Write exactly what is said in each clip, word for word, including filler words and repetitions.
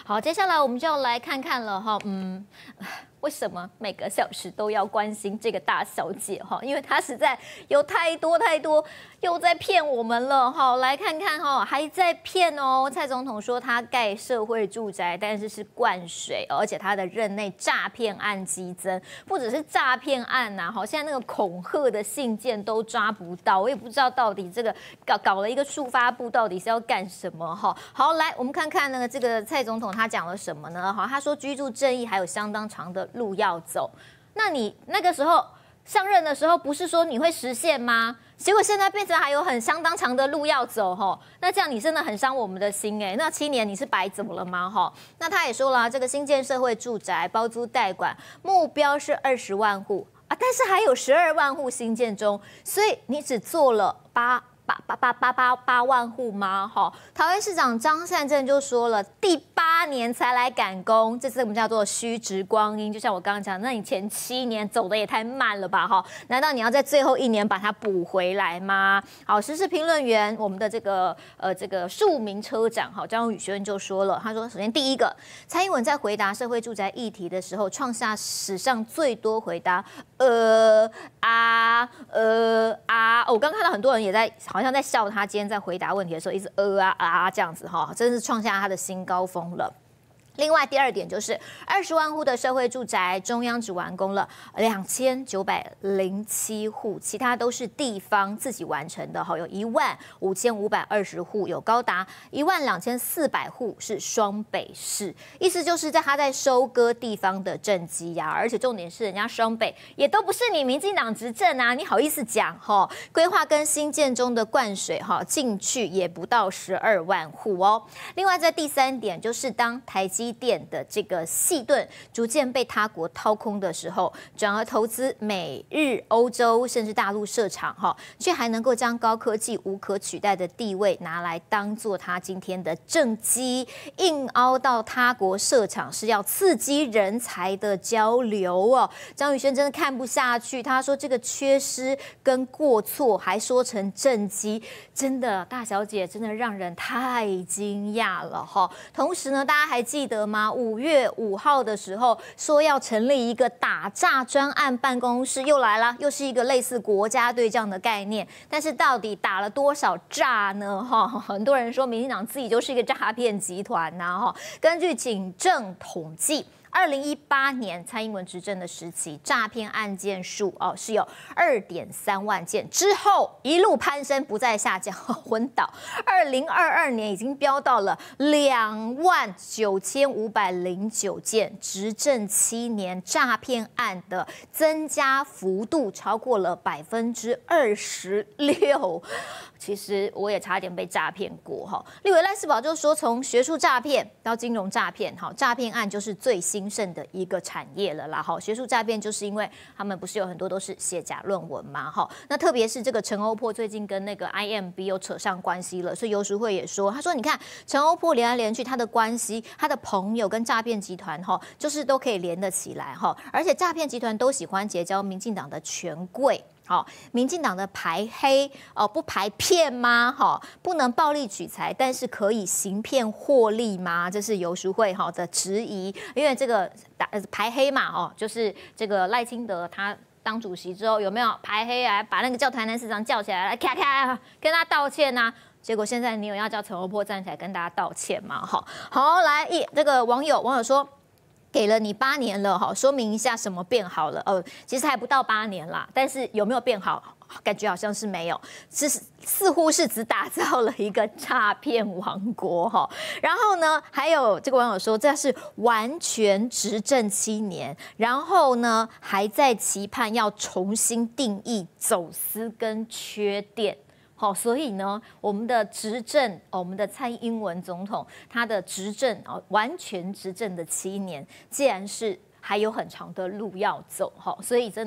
好，接下来我们就要来看看了哈，嗯。为什么每个小时都要关心这个大小姐哈？因为她实在有太多太多又在骗我们了哈。来看看哈，还在骗哦。蔡总统说他盖社会住宅，但是是灌水，而且他的任内诈骗案激增，不只是诈骗案呐，好，现在那个恐吓的信件都抓不到，我也不知道到底这个搞搞了一个速发部到底是要干什么哈。好，来我们看看呢，这个蔡总统他讲了什么呢？好，他说居住正义还有相当长的路要走，那你那个时候上任的时候，不是说你会实现吗？结果现在变成还有很相当长的路要走哈，那这样你真的很伤我们的心哎。那七年你是白走了吗哈？那他也说了，这个新建社会住宅包租代管目标是二十万户啊，但是还有十二万户新建中，所以你只做了八。八八八八八八万户吗？哈，桃园市长张善政就说了，第八年才来赶工，这是我们叫做虚掷光阴。就像我刚刚讲，那你前七年走的也太慢了吧？哈，难道你要在最后一年把它补回来吗？好，时事评论员，我们的这个呃这个庶民车长，哈，张宇轩就说了，他说，首先第一个，蔡英文在回答社会住宅议题的时候，创下史上最多回答呃啊呃啊，我刚看到很多人也在。好像在笑他今天在回答问题的时候一直呃啊啊这样子哈，真是创下他的新高峰了。另外第二点就是二十万户的社会住宅，中央只完工了两千九百零七户，其他都是地方自己完成的哈，有一万五千五百二十户，有高达一万两千四百户是双北市，意思就是在他在收割地方的政绩呀，而且重点是人家双北也都不是你民进党执政啊，你好意思讲哈？规划跟新建中的灌水哈进去也不到十二万户哦。另外在第三点就是当台积电的这个细盾逐渐被他国掏空的时候，转而投资美日欧洲甚至大陆设厂哈，却还能够将高科技无可取代的地位拿来当做他今天的政绩，硬凹到他国设厂是要刺激人才的交流哦。张宇轩真的看不下去，他说这个缺失跟过错还说成政绩，真的大小姐真的让人太惊讶了哈。同时呢，大家还记得吗？五月五号的时候说要成立一个打诈专案办公室，又来了，又是一个类似国家队这样的概念。但是到底打了多少诈呢？哈，很多人说民进党自己就是一个诈骗集团呐。哈，根据警政统计。二零一八年蔡英文执政的时期，诈骗案件数哦是有二点三万件，之后一路攀升，不再下降，昏倒。二零二二年已经飙到了两万九千五百零九件，执政七年诈骗案的增加幅度超过了百分之二十六。其实我也差点被诈骗过哈。立委赖士葆就说，从学术诈骗到金融诈骗，哈，诈骗案就是最兴盛的一个产业了啦。哈，学术诈骗就是因为他们不是有很多都是写假论文嘛，哈。那特别是这个陈欧珀最近跟那个 I M B 又扯上关系了，所以游淑慧也说，他说你看陈欧珀连来连去，他的关系，他的朋友跟诈骗集团哈，就是都可以连得起来哈，而且诈骗集团都喜欢结交民进党的权贵。好，民进党的排黑哦，不排骗吗？哈，不能暴力取财，但是可以行骗获利吗？这是游淑慧哈的质疑，因为这个打排黑嘛，哦，就是这个赖清德他当主席之后有没有排黑啊？把那个叫台南市长叫起来，来咔咔跟他道歉呐、啊？结果现在你有要叫陈欧珀站起来跟大家道歉吗？哈，好，来一这个网友网友说。给了你八年了，哈，说明一下什么变好了？呃，其实还不到八年啦，但是有没有变好？感觉好像是没有，是似乎是只打造了一个诈骗王国哈。然后呢，还有这个网友说，这是完全执政七年，然后呢还在期盼要重新定义走私跟缺电。好，所以呢，我们的执政，我们的蔡英文总统，他的执政啊，完全执政的七年，既然是还有很长的路要走，哈，所以真的。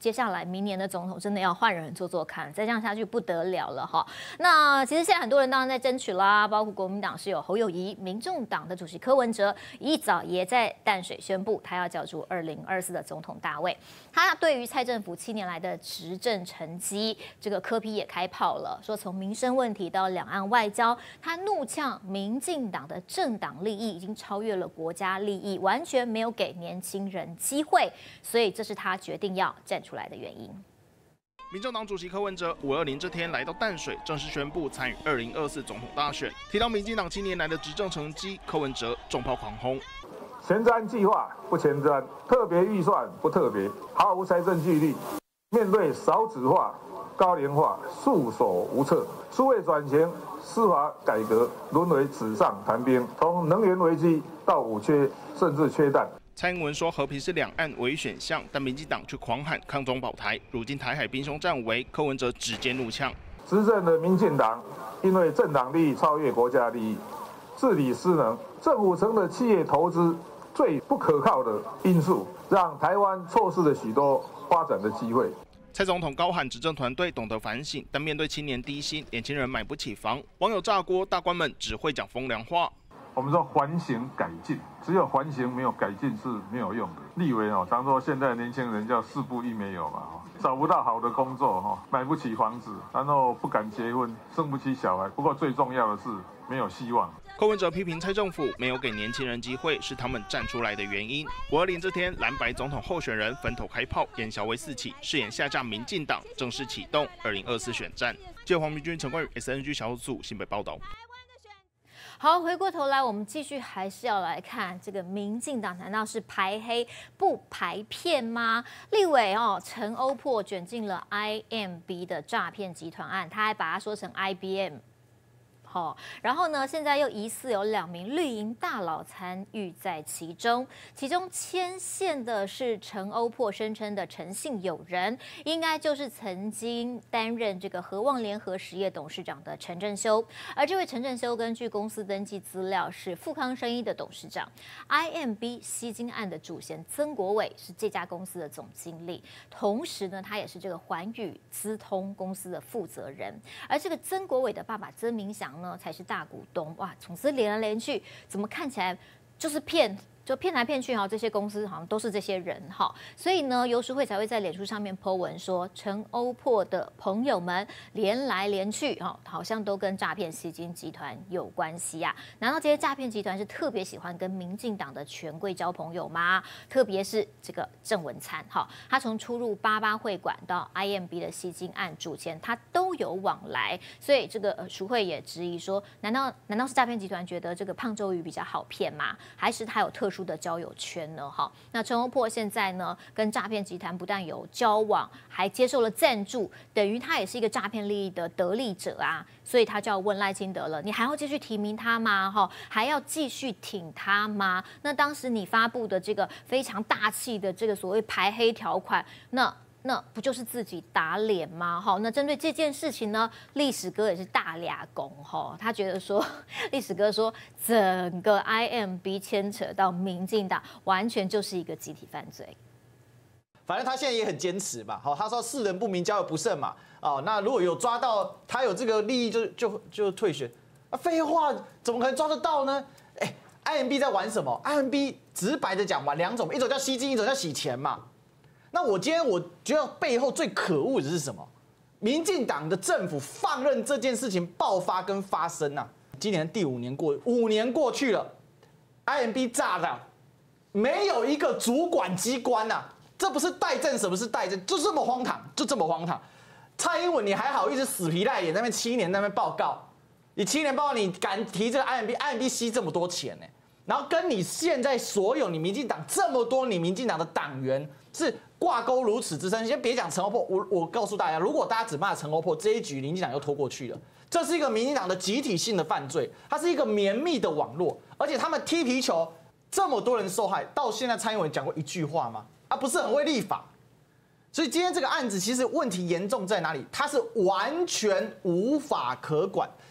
接下来明年的总统真的要换人做做看，再这样下去不得了了哈。那其实现在很多人当然在争取啦，包括国民党是有侯友宜，民众党的主席柯文哲一早也在淡水宣布，他要角逐二零二四的总统大位。他对于蔡政府七年来的执政成绩，这个柯 P 也开炮了，说从民生问题到两岸外交，他怒呛民进党的政党利益已经超越了国家利益，完全没有给年轻人机会，所以这是他决定要站出来的原因。 民众党主席柯文哲五二零这天来到淡水，正式宣布参与二零二四总统大选。提到民进党七年来的执政成绩，柯文哲重炮狂轰： 前瞻计划不前瞻，特别预算不特别，毫无财政纪律。面对少子化、高龄化，束手无策。数位转型、司法改革沦为纸上谈兵，从能源危机到五缺，甚至缺蛋。 蔡英文说和平是两岸唯一选项，但民进党却狂喊抗中保台。如今台海兵凶战危，柯文哲直接怒呛： 执政的民进党因为政党利益超越国家利益，治理失能，政府成了企业投资最不可靠的因素，让台湾错失了许多发展的机会。 蔡总统高喊执政团队懂得反省，但面对青年低薪、年轻人买不起房，网友炸锅，大官们只会讲风凉话。 我们说环形改进，只有环形没有改进是没有用的。立委哦，常说现在的年轻人叫四不一没有嘛，找不到好的工作哈，买不起房子，然后不敢结婚，生不起小孩。不过最重要的是没有希望。 柯文哲批评蔡政府没有给年轻人机会，是他们站出来的原因。五二零这天，蓝白总统候选人分头开炮，烟硝味四起，誓言下架民进党，正式启动二零二四选战。记者黄明君、陈冠宇 S N G 小组新北报道。 好，回过头来，我们继续还是要来看这个民进党，难道是排黑不排骗吗？立委哦，陈欧珀卷进了 I M B 的诈骗集团案，他还把它说成 I B M。哦，然后呢，现在又疑似有两名绿营大佬参与在其中，其中牵线的是陈欧珀声称的陈姓友人，应该就是曾经担任这个和旺联合实业董事长的陈正修，而这位陈正修根据公司登记资料是富康生医的董事长 ，I M B 吸金案的主嫌曾国伟是这家公司的总经理，同时呢，他也是这个环宇资通公司的负责人，而这个曾国伟的爸爸曾明祥呢，才是大股东。哇，总之连来连去，怎么看起来就是骗？就骗来骗去哈，这些公司好像都是这些人哈，所以呢，游淑慧才会在脸书上面 po 文说，陈欧珀的朋友们连来连去哈，好像都跟诈骗吸金集团有关系呀、啊？难道这些诈骗集团是特别喜欢跟民进党的权贵交朋友吗？特别是这个郑文灿哈，他从出入八八会馆到 I M B 的吸金案主前，他都有往来，所以这个呃淑慧也质疑说，难道难道是诈骗集团觉得这个胖周瑜比较好骗吗？还是他有特殊的交友圈呢？哈，那陈欧珀现在呢，跟诈骗集团不但有交往，还接受了赞助，等于他也是一个诈骗利益的得利者啊。所以他就要问赖清德了，你还要继续提名他吗？哈，还要继续挺他吗？那当时你发布的这个非常大气的这个所谓排黑条款，那那不就是自己打脸吗？哈，那针对这件事情呢，历史哥也是大俩公哈，他觉得说，历史哥说整个 I M B 牵扯到民进党，完全就是一个集体犯罪。 反正他现在也很坚持嘛，好，他说世人不明，交友不慎嘛，哦，那如果有抓到他有这个利益就，就就就退选啊，废话，怎么可能抓得到呢？哎 ，I M B 在玩什么 ？I M B 直白的讲玩两种，一种叫吸金，一种叫洗钱嘛。那我今天我觉得背后最可恶的是什么？民进党的政府放任这件事情爆发跟发生啊！今年第五年过，五年过去了 ，I M B 炸了，没有一个主管机关呐、啊，这不是代政，什么是代政？就这么荒唐，就这么荒唐。蔡英文你还好意思死皮赖脸那边七年那边报告，你七年报告你敢提这个 I M B，I M B 吸这么多钱呢、欸？然后跟你现在所有你民进党这么多你民进党的党员是挂钩如此之深，先别讲陈欧珀，我我告诉大家，如果大家只骂陈欧珀，这一局民进党又拖过去了。这是一个民进党的集体性的犯罪，它是一个绵密的网络，而且他们踢皮球，这么多人受害，到现在蔡英文讲过一句话吗？啊，不是很会立法。所以今天这个案子其实问题严重在哪里？它是完全无法可管，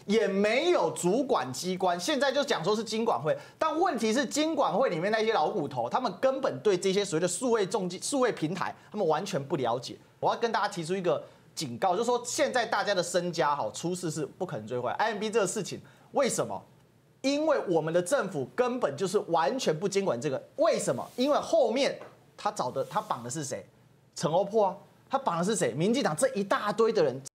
也没有主管机关，现在就讲说是金管会，但问题是金管会里面那些老骨头，他们根本对这些所谓的数位重机、数位平台，他们完全不了解。我要跟大家提出一个警告，就是说现在大家的身家好出事是不可能追回来。I M B 这个事情为什么？因为我们的政府根本就是完全不监管这个，为什么？因为后面他找的他绑的是谁？陈欧珀啊，他绑的是谁？民进党这一大堆的人